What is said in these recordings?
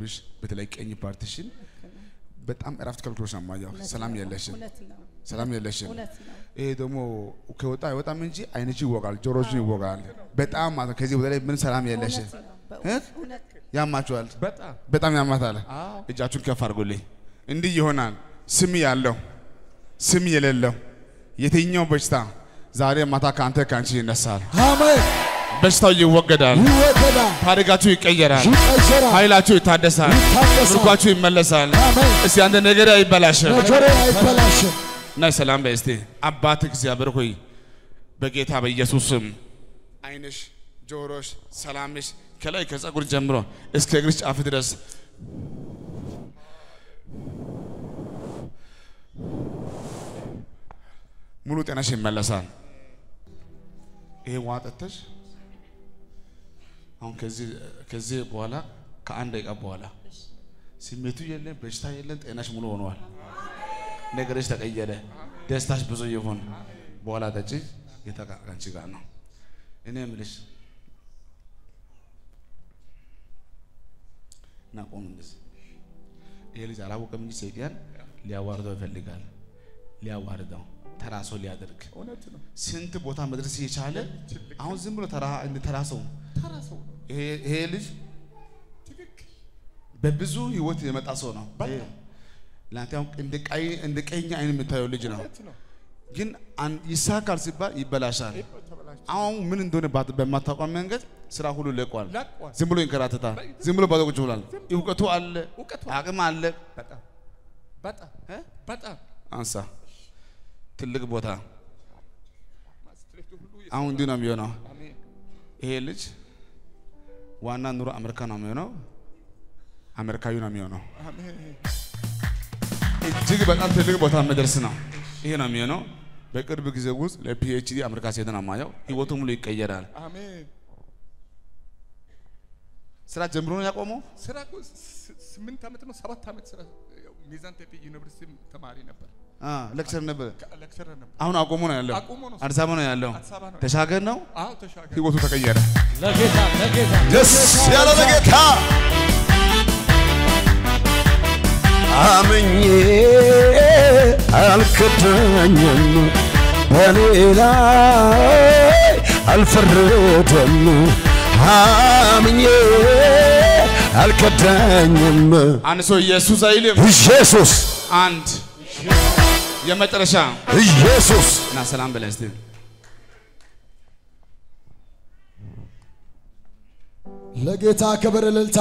ይኸውልሽ በተለይ ቀኝ ፓርቲሽን በጣም እረፍት ከልክሎሽ ነው ማያው ሰላም የለሽም ሰላም የለሽም ይሄ ደግሞ ከወጣ አይወጣም እንጂ አይንሽ ይወጋል ጆሮሽ ይወጋል በጣም ማለት ከዚህ ወደ ምን ሰላም የለሽም ያማችኋል በጣም ያማታል እጃችሁን ከፍ አድርጉልኝ እንዲህ ይሆናል ስም ያለው ስም የሌለው የትኛው በሽታ ዛሬ ማታ ካንተ ካንቺ ይነሳል አሜን በሽታው ይወገዳል ታሪካችሁ ይቀየራል ኃይላችሁ ይታደሳል ምርኳችሁ ይመለሳል እስቲ አንተ ነገር አይበላሽም ናይ ሰላም በእስቲ አባት እግዚአብሔር ሆይ በጌታ በኢየሱስ ስም አይንሽ ጆሮሽ ሰላምሽ ከላይ ከጸጉር ጀምሮ እስከ እግርሽ ጫፍ ድረስ ሙሉ ጤናሽ ይመለሳል ይሄ ዋጠተሽ አሁን ከዚህ በኋላ ከአንድ ደቂቃ በኋላ ስሜቱ የለም በሽታ የለም ጤናሽ ሙሉ ሆኗል ነገርሽ ተቀየረ ደስታሽ ብዙ ይሁን በኋላ ተጪ የተቃቃንቺ ጋር ነው እኔ ምልሽ ናቆም እንደዚህ ይሄ ልጅ አላወቀም እንጂ ሰይጣን ሊያዋርደው ይፈልጋል ሊያዋርደው ተራሶ ሊያደርግ ስንት ቦታ መድረስ ይቻለ አሁን ዝም ብሎ ተራሰው ይሄ ልጅ በብዙ ህይወት የመጣ ሰው ነው ላንተው እንደ ቀኝ አይን የምታየው ልጅ ነው ግን ይሳካል ሲባል ይበላሻል አሁን ምን እንደሆነ በማታውቀው መንገድ ስራ ሁሉ ለቋል ዝም ብሎ ይንከራተታል ዝም ብሎ ባዶ ቁጭ ብሏል እውቀቱ አለ አቅም አለ በጣም አንሳ ትልቅ ቦታ አሁን እንዲህ ነው የሚሆነው ይሄ ልጅ ዋና ኑሮ አሜሪካ ነው የሚሆነው አሜሪካዊ ነው የሚሆነው እጅግ በጣም ትልቅ ቦታ መድረስ ነው ይሄ ነው የሚሆነው በቅርብ ጊዜ ውስጥ ለፒኤችዲ አሜሪካ ሲሄድና ማያው ህይወቱ ሙሉ ይቀየራል አሜን ስራ ጀምሮ ነው ያቆመው ስራ 8 አመት ነው 7 አመት ስራ ሚዛን ቴፒ ዩኒቨርሲቲ ተማሪ ነበር ሌክቸር ነበር አሁን አቆሞ ነው ያለው አዲስ አበባ ነው ያለው ተሻገር ነው አዎ ተሻገር ህይወቱ ተቀየረ ለጌታ ደስ ያለው ለጌታ አመኜ አልከዳኝም በሌላ አልፈረደም አመኜ አልከዳኝም አንሶ ኢየሱስ አይልም ኢየሱስ አንድ የመጨረሻ ኢየሱስ እና ሰላም በለስቲ ለጌታ ክብር እልልታ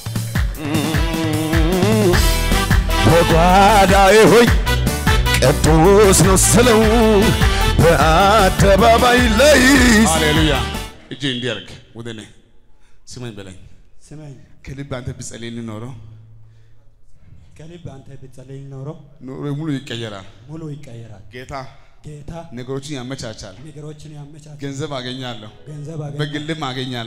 በጓዳዬ ሆይ ቅዱስ ነው ስለው በአደባባይ ላይ ሃሌሉያ እጄ እንዲያርግ ወደኔ ስመኝ በለኝ ስመኝ ከልብ አንተ ብጸልይ ኖሮ ከልብ አንተ ብጸልይ ኖሮ ኑሮ ሙሉ ይቀየራል ጌታ ነገሮችን ያመቻቻል ገንዘብ አገኛለሁ በግልም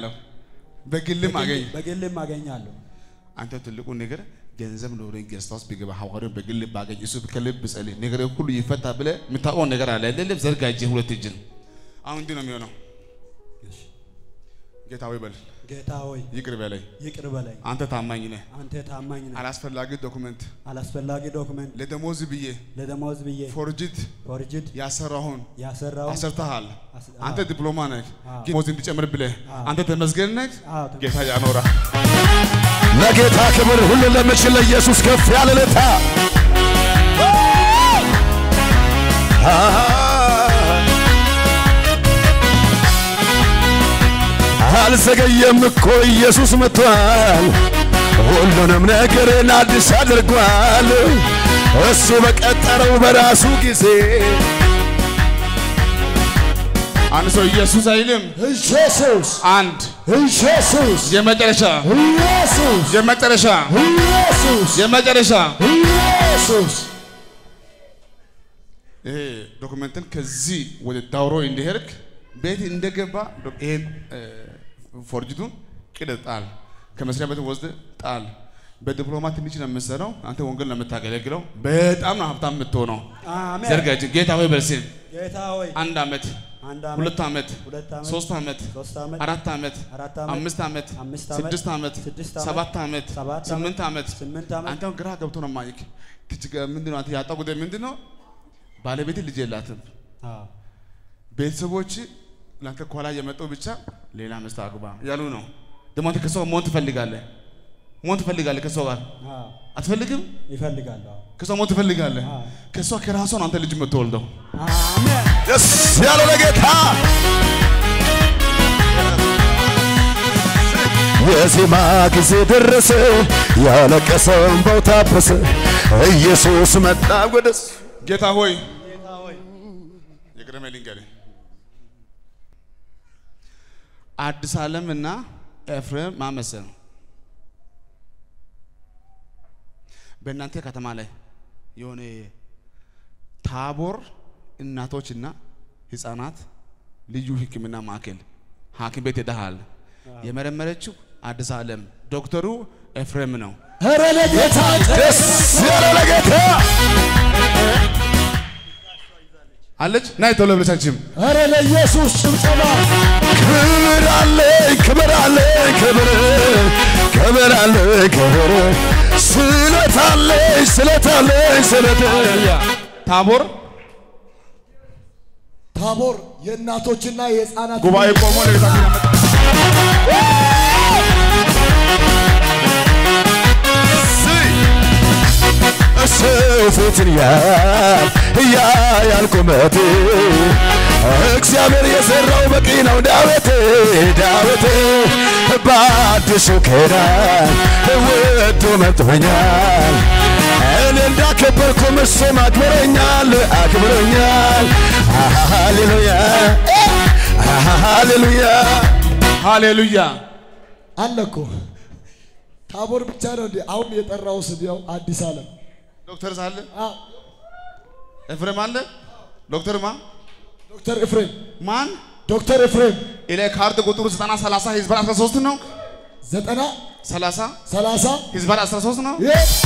አገኛለሁ አንተ ትልቁ ነገር ገንዘብ ኖሮኝ ገስታውስ ቢገባ ሐዋርያው በግል ባገኝ እሱ ከልብ ጸልይ ነገር ሁሉ ይፈታ ብለ ምታቆን ነገር አለ አይደለም ዘርጋጄ ሁለት እጅን አሁን እንዲህ ነው የሚሆነው ጌታ ሆይ ይቅር በለኝ አንተ ታማኝ ነህ አላስፈላጊ ዶክመንት ለደሞዝ ብዬ ፎርጅት ያሰራሁን አሰርተሃል አንተ ዲፕሎማ ነህ ደሞዝ እንዲጨምር ብለህ አንተ ተመስገን ነህ ጌታ ያኖራ ለጌታ ክብር ሁሉ ለምችል ለኢየሱስ ከፍ ያለ ለታ አልዘገየም እኮ ኢየሱስ መጥቷል ሁሉንም ነገርን አዲስ አድርጓል እሱ በቀጠረው በራሱ ጊዜ አንሶ ኢየሱስ አይልም ኢየሱስ አንድ ኢየሱስ የመጨረሻ ኢየሱስ ይሄ ዶክመንትን ከዚህ ወደ ዳውሮ እንዲሄድክ ቤት እንደገባ ይሄን ፎርጅቱን ቅደጣል ከመስሪያ ቤት ወስደ ጣል በዲፕሎማ ትንሽ ነው የምትሰራው አንተ ወንጌል ነው የምታገለግለው በጣም ነው ሀብታም የምትሆነው አሜን ዘርጋጅ ጌታ ሆይ በልሲን ጌታ ሆይ አንድ 2 ዓመት 3 ዓመት 4 ዓመት 5 ዓመት 6 ዓመት 7 ዓመት 8 ዓመት አንተው ግራ ገብቶ ነው ማይክ ምንድነው አንተ ያጣው ጉዳይ ምንድነው ባለቤት ልጅ የላትም ቤተሰቦች ላንተ ኳላ የመጣው ብቻ ሌላ መስት አግባ ያሉ ነው ደሞ አንተ ከሰው ሞት ትፈልጋለህ ከሰው ጋር አትፈልግም ይፈልጋል ከሰው ሞት ትፈልጋለህ ከሰው ከራሱ ነው አንተ ልጅ የምትወልደው አሜን ደስ ያለው ለጌታ የዜማ ጊዜ ደረሰ ያለቀሰው እንባው ታበሰ ኢየሱስ መጣ ወደስ ጌታ ሆይ የግረመ ሊንገሪ አዲስ ዓለምና ኤፍሬም ማመሰል በእናንተ ከተማ ላይ የሆነ ታቦር እናቶችና ህፃናት ልዩ ህክምና ማዕከል ሐኪም ቤት ሄደሃል የመረመረችው አዲስ ዓለም ዶክተሩ ኤፍሬም ነው ኧረ ለጌታ ደስ ያለው ለጌታ አለች ናይ ቶሎ ብለሳችም ኧረ ለኢየሱስ ጭብጨባ ክብር ስለታለች ታቦር የእናቶችና የህፃናት ጉባኤ ቆሞ ለጌታ ያመጣ ሰውትን ያልቆመት እግዚአብሔር የሰራው በቂ ነው ዳዊት በአዲሱ ኪዳን ወዶ መጥቶኛል እኔ እንዳከበርኩ እሱም አክብሮኛል ሃሌሉያ አለኮ ታቦር ብቻ ነው እንዴ አሁን የጠራው ስም ያው አዲስ ዓለም ዶክተር ሳለ ኤፍሬም አለ ዶክተር ኤፍሬም ማን ዶክተር ኤፍሬም ኢለ ካርድ ቁጥሩ 90 30 ህዝብ 13 ነው 90 30 ህዝብ 13 ነው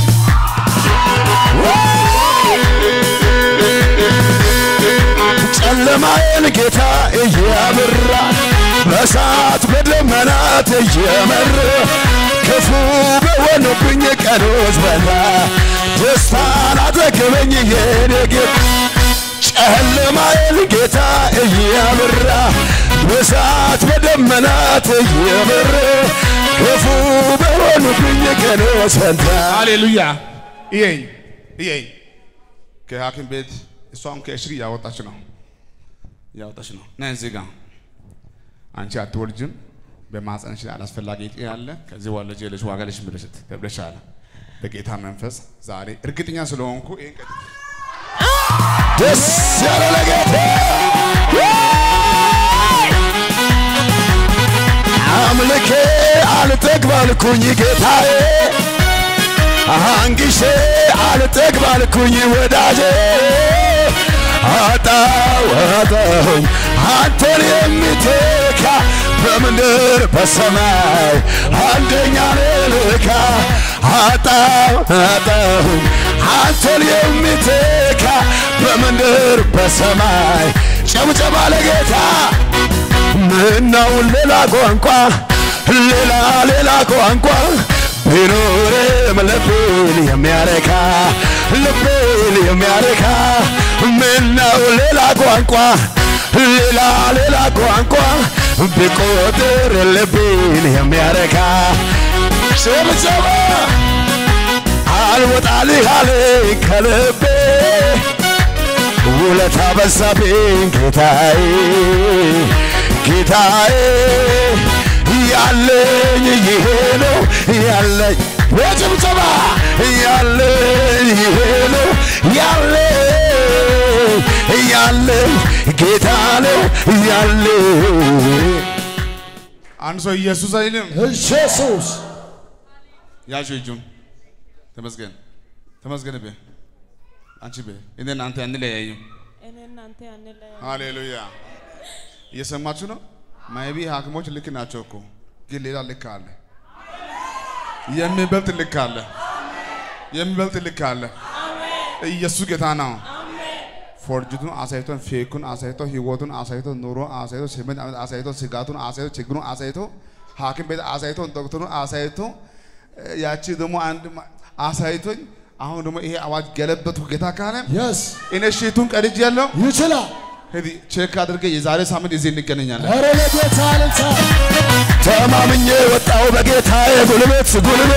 ጨለማዬን ጌታ እያበራ በእሳት በደመናት እየመራ ክፉ በሆነብኝ ቀኖች በላ ደስታን አጠገበኝ የኔ ጌታ ጨለማዬን ጌታ እያበራ በእሳት በደመናት እየመራ ክፉ በሆነብኝ ቀኖች በላ ሃሌሉያ ይሄኝ ከሐኪም ቤት እሷም ከእሽግ ያወጣች ነው ነን ዚጋ አንቺ አትወልጅም በማህፀንሽ ላይ አላስፈላጊ እጢ ያለ ከዚህ በኋላ ጀለሽ ዋጋለሽ ምልሽት ተብለሻል በጌታ መንፈስ ዛሬ እርግጠኛ ስለሆንኩ ይሄን ደስ ያለው ለጌታ አምልኬ አልጠግባልኩኝ ጌታዬ አንግሼ አልጠግባልኩኝ ወዳጄ አጣሁኝ አንተን የሚተካ በምድር በሰማይ አንደኛ ልካ አጣሁኝ አንተን የሚተካ በምድር በሰማይ ጨብጨባ ለጌታ ምነው ሌላ ቋንቋ ቢኖርም ልቤን የሚያረካ ምነው ሌላ ቋንቋ ቢቆጥር ልቤን የሚያረካ ጨብጨባ አልወጣልህ አለኝ ከልቤ ውለታ በዛብኝ ጌታዬ ያለኝ ይሄ ነው ያለኝ በጭብጨባ ያለኝ ይሄ ነው ያለኝ ጌታ ነው ያለኝ አንድ ሰው ኢየሱስ አይልም ኢየሱስ ያጁ እጁን ተመስገን በ አንቺ በ እኔና አንተ አንለያይም ሃሌሉያ እየሰማችሁ ነው ማይቢ ሐኪሞች ልክ ናቸው እኮ ግን ሌላ ልክ አለ የሚበልጥ ልክ አለ ኢየሱስ ጌታ ነው ፎርጅቱን አሳይቶ ፌኩን አሳይቶ ህይወቱን አሳይቶ ኑሮ አሳይቶ ስምንት ዓመት አሳይቶ ስጋቱን አሳይቶ ችግሩን አሳይቶ ሐኪም ቤት አሳይቶ ዶክተሩን አሳይቶ ያቺ ደግሞ አንድ አሳይቶኝ አሁን ደግሞ ይሄ አዋጅ ገለበቱ ጌታ ካለ እኔ ሽቱን ቀድጅ ያለው ይችላል ሄዲ ቼክ አድርገ የዛሬ ሳምንት እዚህ እንገናኛለን። ኧረ ለጌታ ልልታ ተማምኜ ወጣው በጌታዬ ጉልበት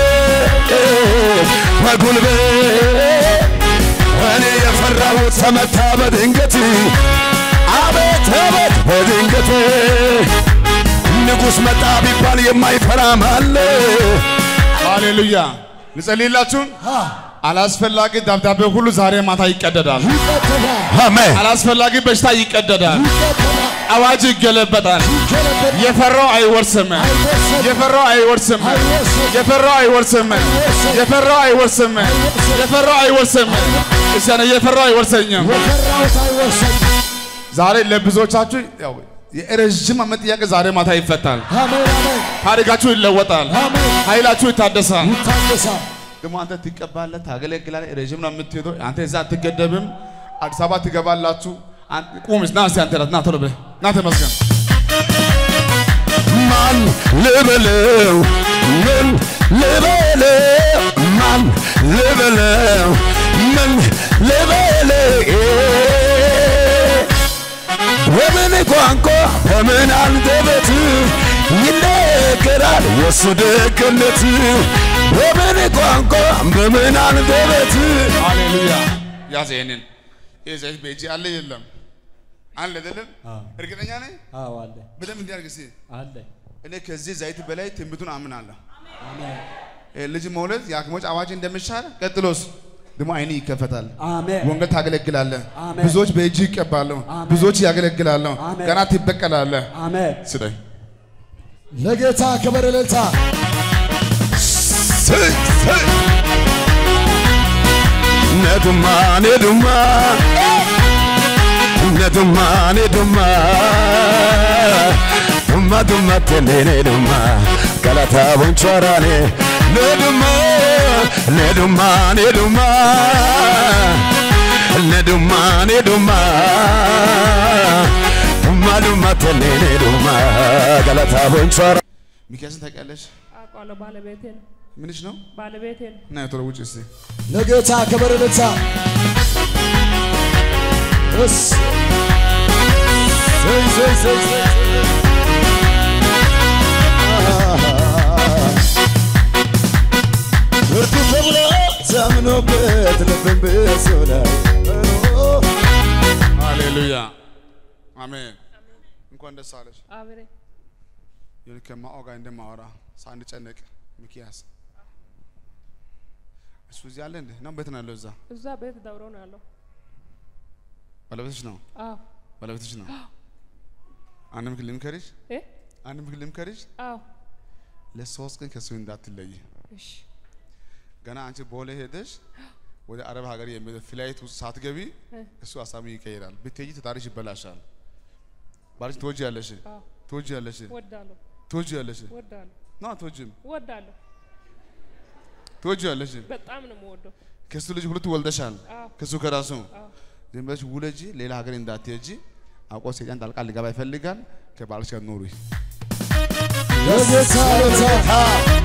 እኔ የፈራሁት ተመታ በድንገት አቤት አቤት በድንገት ንጉሥ መጣ ቢባል የማይፈራ ማለ ሃሌሉያ ልጸልይላችሁ አላስፈላጊ ደብዳቤ ሁሉ ዛሬ ማታ ይቀደዳል። አሜን። አላስፈላጊ በሽታ ይቀደዳል። አዋጅ ይገለበጣል። የፈራው አይወርስም። የፈራው አይወርስም። የፈራው አይወርስም። የፈራው አይወርስም። የፈራው አይወርስም። እሰነ የፈራው አይወርሰኝም። ዛሬ ለብዙዎቻችሁ ያው የረጅም ዓመት ጥያቄ ዛሬ ማታ ይፈታል። አሜን አሜን። ታሪካችሁ ይለወጣል። ኃይላችሁ ይታደሳል። ደግሞ አንተ ትቀባለህ ታገለግላለህ ረጅም ነው የምትሄደው አንተ እዛ አትገደብም አዲስ አበባ ትገባላችሁ ቁምስ ና አንተ ና ቶሎ በል ና ተመስገን ማን ልበለው ምን ልበለው ማን ልበለው ምን ልበለው በምን ቋንቋ በምን አንደበት ይነገራል የሱ ደግነት በምን ቋንቋ በምን አንደበት ሃሌሉያ ያዘንን የዘይት ቤጂ አለ የለም አለ አይደለም እርግጠኛ ነኝ አዎ አለ በደም እንዲያርግሲ አለ እኔ ከዚህ ዘይት በላይ ትንቢቱን አምናለሁ አሜን ልጅ መውለድ ያክሞች አዋጅ እንደምሻል ቀጥሎስ ደግሞ አይኔ ይከፈታል አሜን ወንጌል ታገለግላለህ ብዙዎች በእጅ ይቀባሉ ብዙዎች ያገለግላሉ ገና ትበቀላለህ አሜን ስለይ ለጌታ ክብር ለልታ ነዱማ ዱማ ተኔኔ ዱማ ገላታ ቦንቾራኔ ነዱማ ተኔኔ ዱማ ገላታ ቦንቾራ ሚካኤልን ታውቂያለሽ? አውቃለሁ ባለቤቴ ነው ምንሽ ነው? ባለቤቴ ነው እና ቶሎ ውጪ እስቲ ለጌታ ክብር ለልታ እስ ብርቱ ተብሎ ዘምኖበት ልብን በሶላ ሃሌሉያ አሜን እንኳን ደስ አለሽ አሜን የልከማ ኦጋ እንደማወራ ሳንጨነቅ ሚኪያስ እሱ እዚህ አለ እንዴ ነው ቤት ነው ያለው እዛ ቤት ዳውሮ ነው ያለው ባለቤትሽ ነው አዎ ባለቤትሽ ነው አንድም ክልም ከሪሽ አንድም ክልም ከሪሽ አዎ ለሶስት ቀን ከሱ እንዳትለይ እሺ ገና አንቺ ቦሌ ሄደሽ ወደ አረብ ሀገር የሚሄድ ፍላይት ውስጥ ሳትገቢ እሱ አሳሚ ይቀይራል ብትሄጂ ትዳርሽ ይበላሻል ባልሽ ትወጂያለሽ ትወጂያለሽ ወዳለሁ ትወጂያለሽ ወዳለሁ ና ትወጂም ወዳለሁ ትወጂያለሽ በጣም ነው የምወደው ከሱ ልጅ ሁለት ወልደሻል ከሱ ከራሱ ዝም ብለሽ ውለጂ ሌላ ሀገር እንዳትሄጂ አውቆ ሰይጣን ጣልቃ ሊገባ ይፈልጋል ከባልሽ ጋር ኑሪ ለጌታ